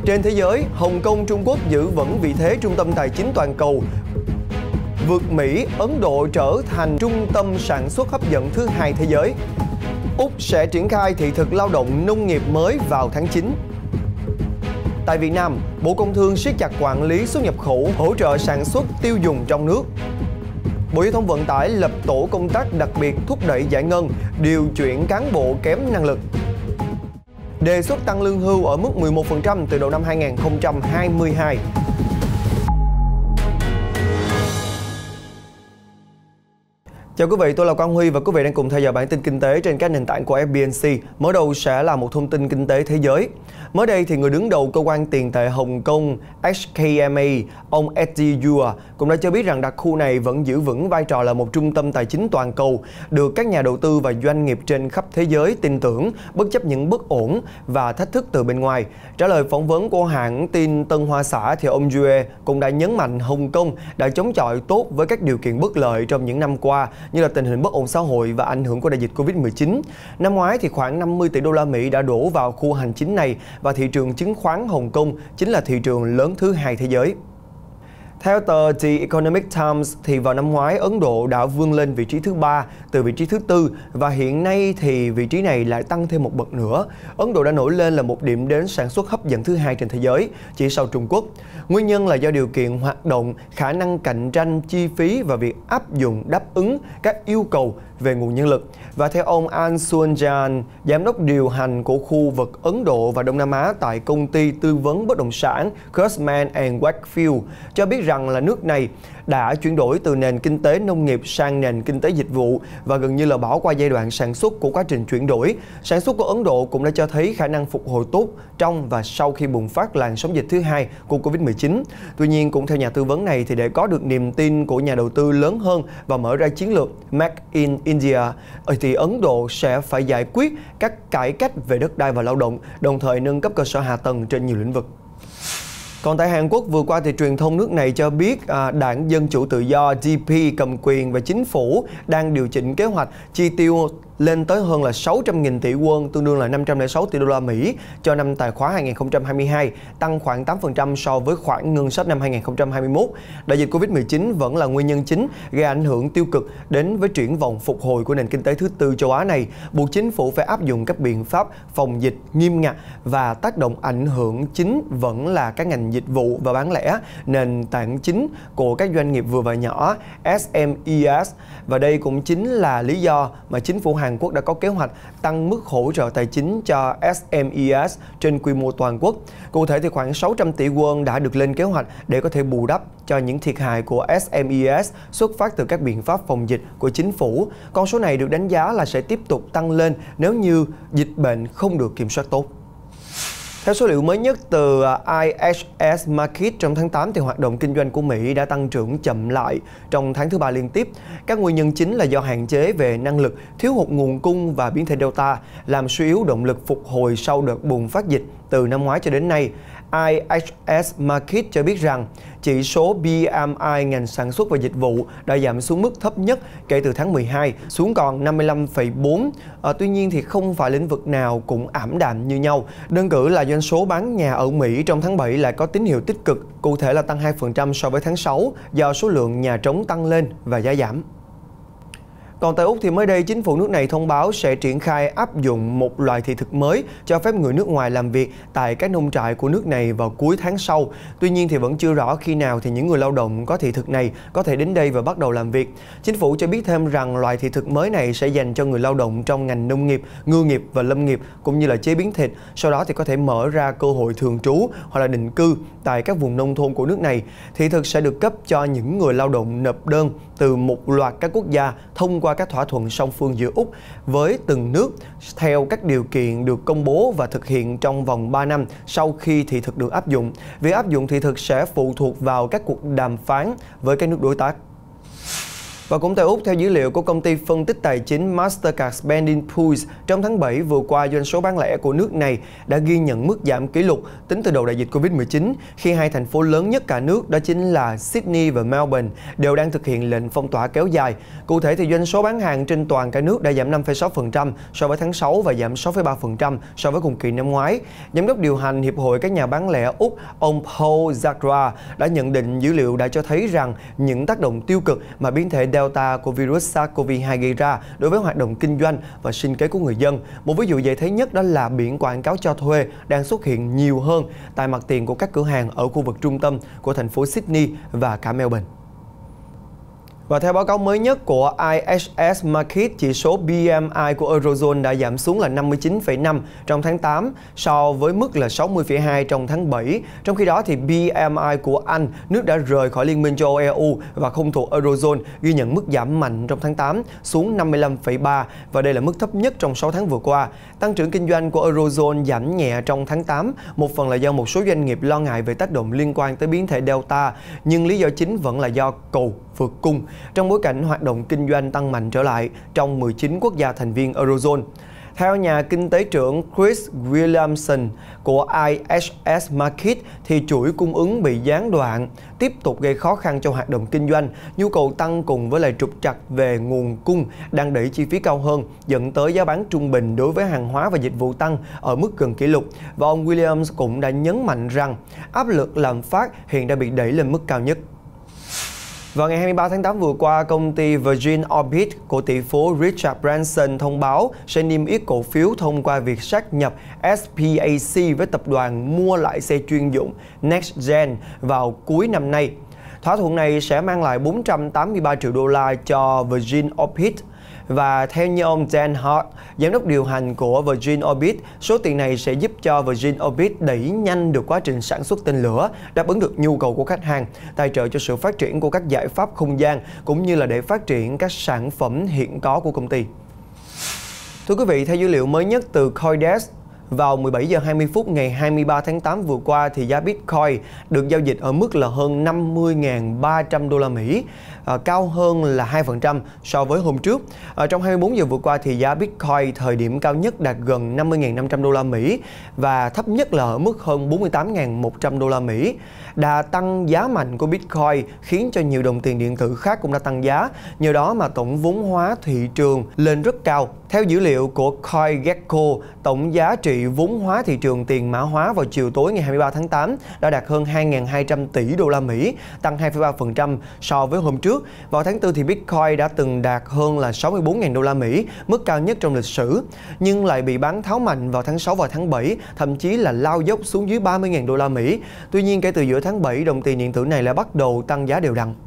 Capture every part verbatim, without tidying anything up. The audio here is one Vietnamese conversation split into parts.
Trên thế giới, Hồng Kông, Trung Quốc giữ vững vị thế trung tâm tài chính toàn cầu, vượt Mỹ, Ấn Độ trở thành trung tâm sản xuất hấp dẫn thứ hai thế giới. Úc sẽ triển khai thị thực lao động nông nghiệp mới vào tháng chín. Tại Việt Nam, Bộ Công Thương siết chặt quản lý xuất nhập khẩu, hỗ trợ sản xuất tiêu dùng trong nước. Bộ Giao thông Vận tải lập tổ công tác đặc biệt thúc đẩy giải ngân, điều chuyển cán bộ kém năng lực. Đề xuất tăng lương hưu ở mức mười một phần trăm từ đầu năm hai nghìn không trăm hai mươi hai. Chào quý vị, tôi là Quang Huy và quý vị đang cùng theo dõi bản tin kinh tế trên các nền tảng của ép bê en xê. Mở đầu sẽ là một thông tin kinh tế thế giới. Mới đây thì người đứng đầu cơ quan tiền tệ Hồng Kông hát ca em a, ông Eddie Yua cũng đã cho biết rằng đặc khu này vẫn giữ vững vai trò là một trung tâm tài chính toàn cầu, được các nhà đầu tư và doanh nghiệp trên khắp thế giới tin tưởng bất chấp những bất ổn và thách thức từ bên ngoài. Trả lời phỏng vấn của hãng tin Tân Hoa Xã thì ông Yue cũng đã nhấn mạnh Hồng Kông đã chống chọi tốt với các điều kiện bất lợi trong những năm qua, như là tình hình bất ổn xã hội và ảnh hưởng của đại dịch Covid mười chín. Năm ngoái thì khoảng năm mươi tỷ đô la Mỹ đã đổ vào khu hành chính này và thị trường chứng khoán Hồng Kông chính là thị trường lớn thứ hai thế giới. Theo tờ The Economic Times thì vào năm ngoái Ấn Độ đã vươn lên vị trí thứ ba từ vị trí thứ tư và hiện nay thì vị trí này lại tăng thêm một bậc nữa. Ấn Độ đã nổi lên là một điểm đến sản xuất hấp dẫn thứ hai trên thế giới, chỉ sau Trung Quốc. Nguyên nhân là do điều kiện hoạt động, khả năng cạnh tranh, chi phí và việc áp dụng đáp ứng các yêu cầu về nguồn nhân lực. Và theo ông Anshul Jain, giám đốc điều hành của khu vực Ấn Độ và Đông Nam Á tại công ty tư vấn bất động sản Cushman and Wakefield, cho biết rằng là nước này đã chuyển đổi từ nền kinh tế nông nghiệp sang nền kinh tế dịch vụ và gần như là bỏ qua giai đoạn sản xuất của quá trình chuyển đổi. Sản xuất của Ấn Độ cũng đã cho thấy khả năng phục hồi tốt trong và sau khi bùng phát làn sóng dịch thứ hai của Covid mười chín. Tuy nhiên, cũng theo nhà tư vấn này thì để có được niềm tin của nhà đầu tư lớn hơn và mở ra chiến lược Make in India thì Ấn Độ sẽ phải giải quyết các cải cách về đất đai và lao động, đồng thời nâng cấp cơ sở hạ tầng trên nhiều lĩnh vực. Còn tại Hàn Quốc, vừa qua thì truyền thông nước này cho biết à, Đảng Dân Chủ Tự Do đê pê cầm quyền và chính phủ đang điều chỉnh kế hoạch chi tiêu lên tới hơn là sáu trăm nghìn tỷ won, tương đương là năm trăm lẻ sáu tỷ đô la Mỹ cho năm tài khóa hai nghìn không trăm hai mươi hai, tăng khoảng tám phần trăm so với khoản ngân sách năm hai nghìn không trăm hai mươi mốt. Đại dịch Covid mười chín vẫn là nguyên nhân chính gây ảnh hưởng tiêu cực đến với triển vọng phục hồi của nền kinh tế thứ tư châu Á này, buộc chính phủ phải áp dụng các biện pháp phòng dịch nghiêm ngặt và tác động ảnh hưởng chính vẫn là các ngành dịch vụ và bán lẻ, nền tảng chính của các doanh nghiệp vừa và nhỏ ét em e ét. Và đây cũng chính là lý do mà chính phủ Hàn Quốc đã có kế hoạch tăng mức hỗ trợ tài chính cho ét em e ét trên quy mô toàn quốc. Cụ thể thì khoảng sáu trăm tỷ won đã được lên kế hoạch để có thể bù đắp cho những thiệt hại của ét em e ét xuất phát từ các biện pháp phòng dịch của chính phủ. Con số này được đánh giá là sẽ tiếp tục tăng lên nếu như dịch bệnh không được kiểm soát tốt. Theo số liệu mới nhất từ i hát ét Markit, trong tháng tám thì hoạt động kinh doanh của Mỹ đã tăng trưởng chậm lại trong tháng thứ ba liên tiếp. Các nguyên nhân chính là do hạn chế về năng lực, thiếu hụt nguồn cung và biến thể Delta làm suy yếu động lực phục hồi sau đợt bùng phát dịch từ năm ngoái cho đến nay. i hát ét Markit cho biết rằng chỉ số pê em i ngành sản xuất và dịch vụ đã giảm xuống mức thấp nhất kể từ tháng mười hai, xuống còn năm mươi lăm phẩy bốn. À, tuy nhiên thì không phải lĩnh vực nào cũng ảm đạm như nhau. Đơn cử là doanh số bán nhà ở Mỹ trong tháng bảy lại có tín hiệu tích cực, cụ thể là tăng hai phần trăm so với tháng sáu do số lượng nhà trống tăng lên và giá giảm. Còn tại Úc thì mới đây chính phủ nước này thông báo sẽ triển khai áp dụng một loại thị thực mới cho phép người nước ngoài làm việc tại các nông trại của nước này vào cuối tháng sau. Tuy nhiên thì vẫn chưa rõ khi nào thì những người lao động có thị thực này có thể đến đây và bắt đầu làm việc. Chính phủ cho biết thêm rằng loại thị thực mới này sẽ dành cho người lao động trong ngành nông nghiệp, ngư nghiệp và lâm nghiệp cũng như là chế biến thịt. Sau đó thì có thể mở ra cơ hội thường trú hoặc là định cư tại các vùng nông thôn của nước này. Thị thực sẽ được cấp cho những người lao động nộp đơn từ một loạt các quốc gia thông qua các thỏa thuận song phương giữa Úc với từng nước theo các điều kiện được công bố và thực hiện trong vòng ba năm sau khi thị thực được áp dụng. Việc áp dụng thị thực sẽ phụ thuộc vào các cuộc đàm phán với các nước đối tác. Và cũng tại Úc, theo dữ liệu của công ty phân tích tài chính Mastercard Spending Pulse, trong tháng bảy vừa qua, doanh số bán lẻ của nước này đã ghi nhận mức giảm kỷ lục tính từ đầu đại dịch Covid mười chín, khi hai thành phố lớn nhất cả nước, đó chính là Sydney và Melbourne, đều đang thực hiện lệnh phong tỏa kéo dài. Cụ thể thì doanh số bán hàng trên toàn cả nước đã giảm năm phẩy sáu phần trăm so với tháng sáu và giảm sáu phẩy ba phần trăm so với cùng kỳ năm ngoái. Giám đốc điều hành Hiệp hội các nhà bán lẻ Úc, ông Paul Zachra, đã nhận định dữ liệu đã cho thấy rằng những tác động tiêu cực mà biến thể Delta của virus SARS-xê o vê hai gây ra đối với hoạt động kinh doanh và sinh kế của người dân. Một ví dụ dễ thấy nhất đó là biển quảng cáo cho thuê đang xuất hiện nhiều hơn tại mặt tiền của các cửa hàng ở khu vực trung tâm của thành phố Sydney và cả Melbourne. Và theo báo cáo mới nhất của i ét ét Markit, chỉ số pê em i của Eurozone đã giảm xuống là năm mươi chín phẩy năm trong tháng tám so với mức là sáu mươi phẩy hai trong tháng bảy. Trong khi đó thì pê em i của Anh, nước đã rời khỏi Liên minh châu Âu e u và không thuộc Eurozone, ghi nhận mức giảm mạnh trong tháng tám xuống năm mươi lăm phẩy ba và đây là mức thấp nhất trong sáu tháng vừa qua. Tăng trưởng kinh doanh của Eurozone giảm nhẹ trong tháng tám, một phần là do một số doanh nghiệp lo ngại về tác động liên quan tới biến thể Delta, nhưng lý do chính vẫn là do cầu vượt cung trong bối cảnh hoạt động kinh doanh tăng mạnh trở lại trong mười chín quốc gia thành viên Eurozone. Theo nhà kinh tế trưởng Chris Williamson của i ét ét Markit, thì chuỗi cung ứng bị gián đoạn tiếp tục gây khó khăn cho hoạt động kinh doanh. Nhu cầu tăng cùng với lại trục trặc về nguồn cung đang đẩy chi phí cao hơn, dẫn tới giá bán trung bình đối với hàng hóa và dịch vụ tăng ở mức gần kỷ lục. Và ông Williams cũng đã nhấn mạnh rằng áp lực lạm phát hiện đã bị đẩy lên mức cao nhất. Vào ngày hai mươi ba tháng tám vừa qua, công ty Virgin Orbit của tỷ phú Richard Branson thông báo sẽ niêm yết cổ phiếu thông qua việc sát nhập ét pê a xê với tập đoàn mua lại xe chuyên dụng NextGen vào cuối năm nay. Thỏa thuận này sẽ mang lại bốn trăm tám mươi ba triệu đô la cho Virgin Orbit. Và theo như ông Dan Hart, giám đốc điều hành của Virgin Orbit, số tiền này sẽ giúp cho Virgin Orbit đẩy nhanh được quá trình sản xuất tên lửa, đáp ứng được nhu cầu của khách hàng, tài trợ cho sự phát triển của các giải pháp không gian, cũng như là để phát triển các sản phẩm hiện có của công ty. Thưa quý vị, theo dữ liệu mới nhất từ CoinDesk, vào mười bảy giờ hai mươi phút ngày hai mươi ba tháng tám vừa qua thì giá Bitcoin được giao dịch ở mức là hơn năm mươi nghìn ba trăm đô la Mỹ, à, cao hơn là hai phần trăm so với hôm trước. À, trong hai mươi bốn giờ vừa qua thì giá Bitcoin thời điểm cao nhất đạt gần năm mươi nghìn năm trăm đô la Mỹ và thấp nhất là ở mức hơn bốn mươi tám nghìn một trăm đô la Mỹ. Đà tăng giá mạnh của Bitcoin khiến cho nhiều đồng tiền điện tử khác cũng đã tăng giá, nhờ đó mà tổng vốn hóa thị trường lên rất cao. Theo dữ liệu của CoinGecko, tổng giá trị vốn hóa thị trường tiền mã hóa vào chiều tối ngày hai mươi ba tháng tám đã đạt hơn hai nghìn hai trăm tỷ đô la Mỹ, tăng hai phẩy ba phần trăm so với hôm trước. Vào tháng tư thì Bitcoin đã từng đạt hơn là sáu mươi bốn nghìn đô la Mỹ, mức cao nhất trong lịch sử, nhưng lại bị bán tháo mạnh vào tháng sáu và tháng bảy, thậm chí là lao dốc xuống dưới ba mươi nghìn đô la Mỹ. Tuy nhiên, kể từ giữa tháng bảy, đồng tiền điện tử này lại bắt đầu tăng giá đều đặn.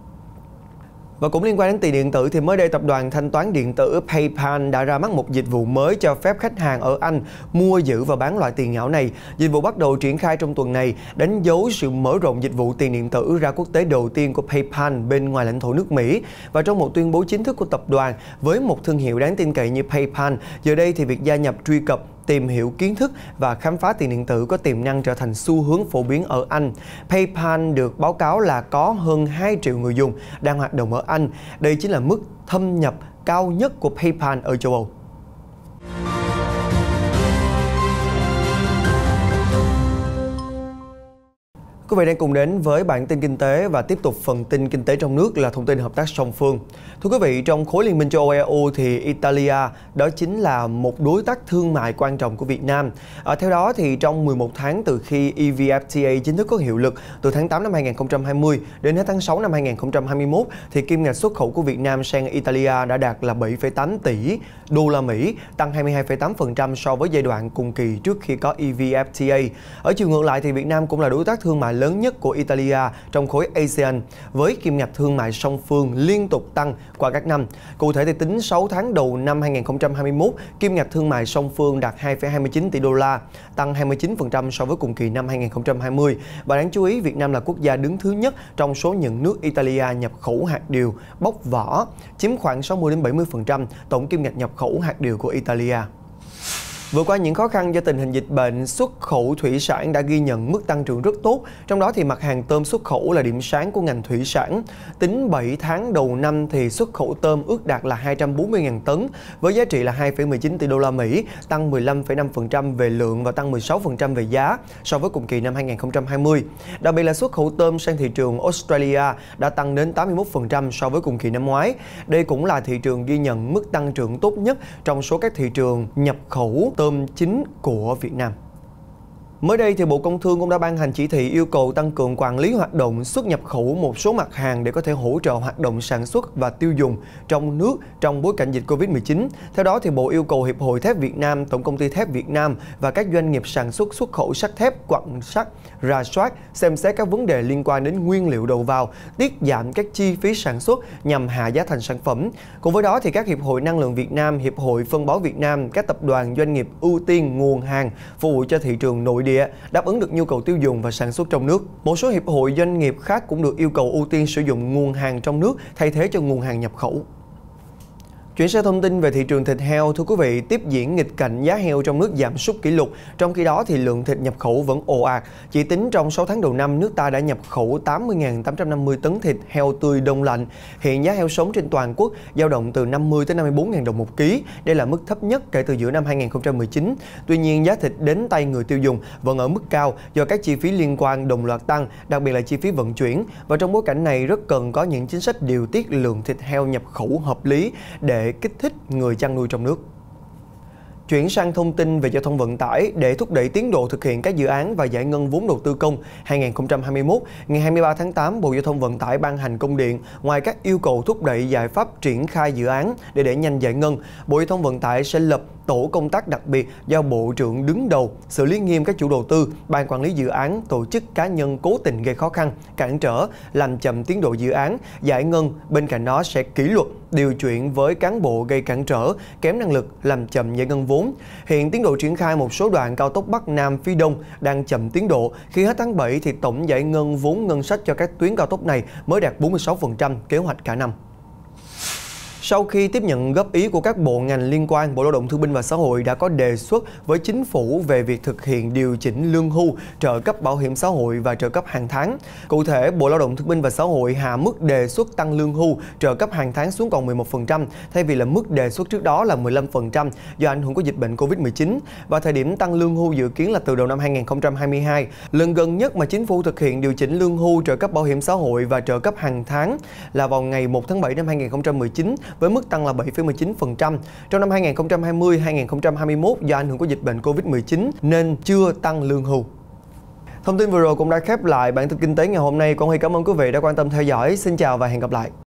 Và cũng liên quan đến tiền điện tử thì mới đây tập đoàn thanh toán điện tử PayPal đã ra mắt một dịch vụ mới cho phép khách hàng ở Anh mua, giữ và bán loại tiền ảo này. Dịch vụ bắt đầu triển khai trong tuần này, đánh dấu sự mở rộng dịch vụ tiền điện tử ra quốc tế đầu tiên của PayPal bên ngoài lãnh thổ nước Mỹ. Và trong một tuyên bố chính thức của tập đoàn với một thương hiệu đáng tin cậy như PayPal, giờ đây thì việc gia nhập truy cập, tìm hiểu kiến thức và khám phá tiền điện tử có tiềm năng trở thành xu hướng phổ biến ở Anh. PayPal được báo cáo là có hơn hai triệu người dùng đang hoạt động ở Anh. Đây chính là mức thâm nhập cao nhất của PayPal ở châu Âu. Quý vị đang cùng đến với bản tin kinh tế và tiếp tục phần tin kinh tế trong nước là thông tin hợp tác song phương. Thưa quý vị, trong khối Liên minh châu Âu e u thì Italia đó chính là một đối tác thương mại quan trọng của Việt Nam. À, theo đó thì trong mười một tháng từ khi e vê ép tê a chính thức có hiệu lực từ tháng tám năm hai nghìn không trăm hai mươi đến hết tháng sáu năm hai nghìn không trăm hai mươi mốt thì kim ngạch xuất khẩu của Việt Nam sang Italia đã đạt là bảy phẩy tám tỷ đô la Mỹ, tăng hai mươi hai phẩy tám phần trăm so với giai đoạn cùng kỳ trước khi có e vê ép tê a. Ở chiều ngược lại thì Việt Nam cũng là đối tác thương mại lớn nhất của Italia trong khối a sê an với kim ngạch thương mại song phương liên tục tăng qua các năm. Cụ thể thì tính sáu tháng đầu năm hai nghìn không trăm hai mươi mốt, kim ngạch thương mại song phương đạt hai phẩy hai mươi chín tỷ đô la, tăng hai mươi chín phần trăm so với cùng kỳ năm hai nghìn không trăm hai mươi. Và đáng chú ý, Việt Nam là quốc gia đứng thứ nhất trong số những nước Italia nhập khẩu hạt điều bóc vỏ, chiếm khoảng sáu mươi đến bảy mươi phần trăm tổng kim ngạch nhập khẩu hạt điều của Italia. Vượt qua những khó khăn do tình hình dịch bệnh, xuất khẩu thủy sản đã ghi nhận mức tăng trưởng rất tốt. Trong đó thì mặt hàng tôm xuất khẩu là điểm sáng của ngành thủy sản. Tính bảy tháng đầu năm thì xuất khẩu tôm ước đạt là hai trăm bốn mươi nghìn tấn với giá trị là hai phẩy mười chín tỷ đô la Mỹ, tăng mười lăm phẩy năm phần trăm về lượng và tăng mười sáu phần trăm về giá so với cùng kỳ năm hai nghìn không trăm hai mươi. Đặc biệt là xuất khẩu tôm sang thị trường Australia đã tăng đến tám mươi mốt phần trăm so với cùng kỳ năm ngoái. Đây cũng là thị trường ghi nhận mức tăng trưởng tốt nhất trong số các thị trường nhập khẩu tôm chính của Việt Nam. Mới đây thì Bộ Công Thương cũng đã ban hành chỉ thị yêu cầu tăng cường quản lý hoạt động xuất nhập khẩu một số mặt hàng để có thể hỗ trợ hoạt động sản xuất và tiêu dùng trong nước trong bối cảnh dịch Covid mười chín. Theo đó thì Bộ yêu cầu Hiệp hội Thép Việt Nam, Tổng công ty Thép Việt Nam và các doanh nghiệp sản xuất xuất khẩu sắt thép, quặng sắt rà soát, xem xét các vấn đề liên quan đến nguyên liệu đầu vào, tiết giảm các chi phí sản xuất nhằm hạ giá thành sản phẩm. Cùng với đó thì các hiệp hội năng lượng Việt Nam, Hiệp hội phân bón Việt Nam, các tập đoàn doanh nghiệp ưu tiên nguồn hàng phục vụ cho thị trường nội địa, đáp ứng được nhu cầu tiêu dùng và sản xuất trong nước. Một số hiệp hội doanh nghiệp khác cũng được yêu cầu ưu tiên sử dụng nguồn hàng trong nước thay thế cho nguồn hàng nhập khẩu. Chuyển sang thông tin về thị trường thịt heo, thưa quý vị, tiếp diễn nghịch cảnh giá heo trong nước giảm sút kỷ lục. Trong khi đó thì lượng thịt nhập khẩu vẫn ồ ạt. Chỉ tính trong sáu tháng đầu năm, nước ta đã nhập khẩu tám mươi nghìn tám trăm năm mươi tấn thịt heo tươi đông lạnh. Hiện giá heo sống trên toàn quốc dao động từ năm mươi tới năm mươi bốn nghìn đồng một ký. Đây là mức thấp nhất kể từ giữa năm hai nghìn không trăm mười chín. Tuy nhiên, giá thịt đến tay người tiêu dùng vẫn ở mức cao do các chi phí liên quan đồng loạt tăng, đặc biệt là chi phí vận chuyển. Và trong bối cảnh này rất cần có những chính sách điều tiết lượng thịt heo nhập khẩu hợp lý để kích thích người chăn nuôi trong nước. Chuyển sang thông tin về giao thông vận tải, để thúc đẩy tiến độ thực hiện các dự án và giải ngân vốn đầu tư công hai nghìn không trăm hai mươi mốt, ngày hai mươi ba tháng tám, Bộ Giao thông Vận tải ban hành công điện. Ngoài các yêu cầu thúc đẩy giải pháp triển khai dự án để đẩy nhanh giải ngân, Bộ Giao thông Vận tải sẽ lập tổ công tác đặc biệt do Bộ trưởng đứng đầu, xử lý nghiêm các chủ đầu tư, ban quản lý dự án, tổ chức cá nhân cố tình gây khó khăn, cản trở, làm chậm tiến độ dự án, giải ngân. Bên cạnh đó sẽ kỷ luật, điều chuyển với cán bộ gây cản trở, kém năng lực, làm chậm giải ngân vốn. Hiện tiến độ triển khai một số đoạn cao tốc Bắc Nam phía Đông đang chậm tiến độ. Khi hết tháng bảy thì tổng giải ngân vốn ngân sách cho các tuyến cao tốc này mới đạt bốn mươi sáu phần trăm kế hoạch cả năm. Sau khi tiếp nhận góp ý của các bộ ngành liên quan, Bộ Lao động Thương binh và Xã hội đã có đề xuất với Chính phủ về việc thực hiện điều chỉnh lương hưu, trợ cấp bảo hiểm xã hội và trợ cấp hàng tháng. Cụ thể, Bộ Lao động Thương binh và Xã hội hạ mức đề xuất tăng lương hưu, trợ cấp hàng tháng xuống còn mười một phần trăm, thay vì là mức đề xuất trước đó là mười lăm phần trăm do ảnh hưởng của dịch bệnh Covid mười chín. Và thời điểm tăng lương hưu dự kiến là từ đầu năm hai nghìn không trăm hai mươi hai. Lần gần nhất mà Chính phủ thực hiện điều chỉnh lương hưu, trợ cấp bảo hiểm xã hội và trợ cấp hàng tháng là vào ngày một tháng bảy năm hai nghìn không trăm mười chín, với mức tăng là bảy phẩy mười chín phần trăm. Trong năm hai nghìn không trăm hai mươi hai nghìn không trăm hai mươi mốt, do ảnh hưởng của dịch bệnh Covid mười chín nên chưa tăng lương hưu. Thông tin vừa rồi cũng đã khép lại bản tin kinh tế ngày hôm nay. Con Huy cảm ơn quý vị đã quan tâm theo dõi. Xin chào và hẹn gặp lại.